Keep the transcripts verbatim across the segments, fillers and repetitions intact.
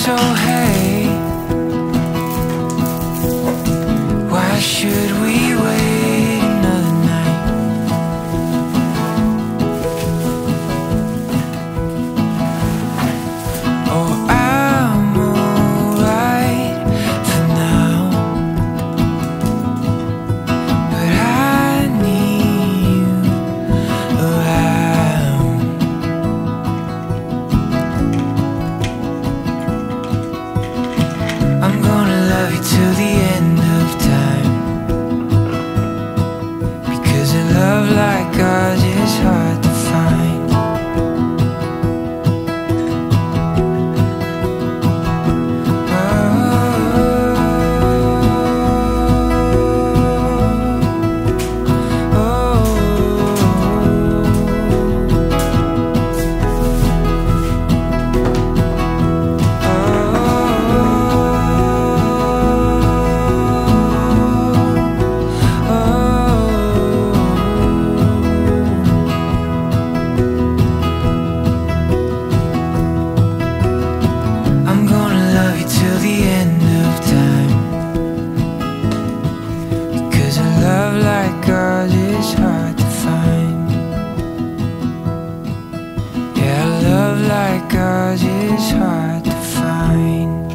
So hey, why should we wait another night? Oh, I'm alright for now, but I need you around. I'm gonna love you till the end of time, because a love like ours is hard to find. Love like ours is hard to find. Yeah, love like ours is hard to find.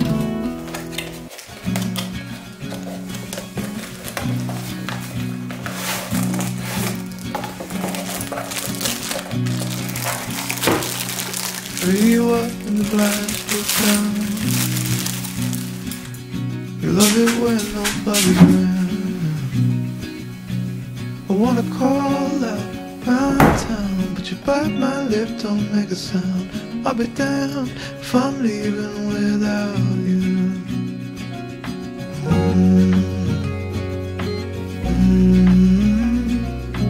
Free you up in the blinds look down. You love it when nobody's around. I wanna call out round town, but you bite my lip, don't make a sound. I'll be damned if I'm leaving without you. Mm. Mm.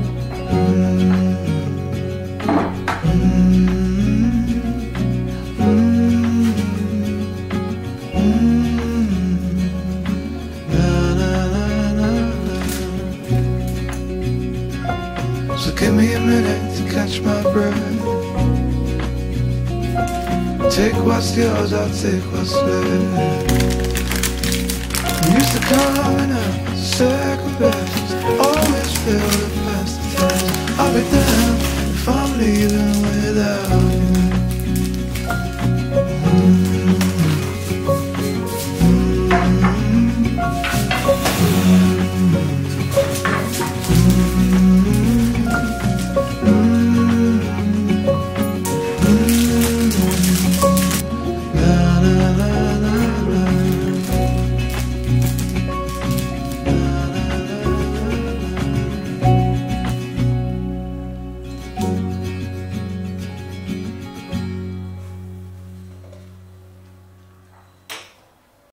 Mm. Mm. Na na na na. So give me a minute to catch my breath. Take what's yours, I'll take what's left. We used to come in a second best, always fail to pass the test. I'll be damned if I'm leaving without you.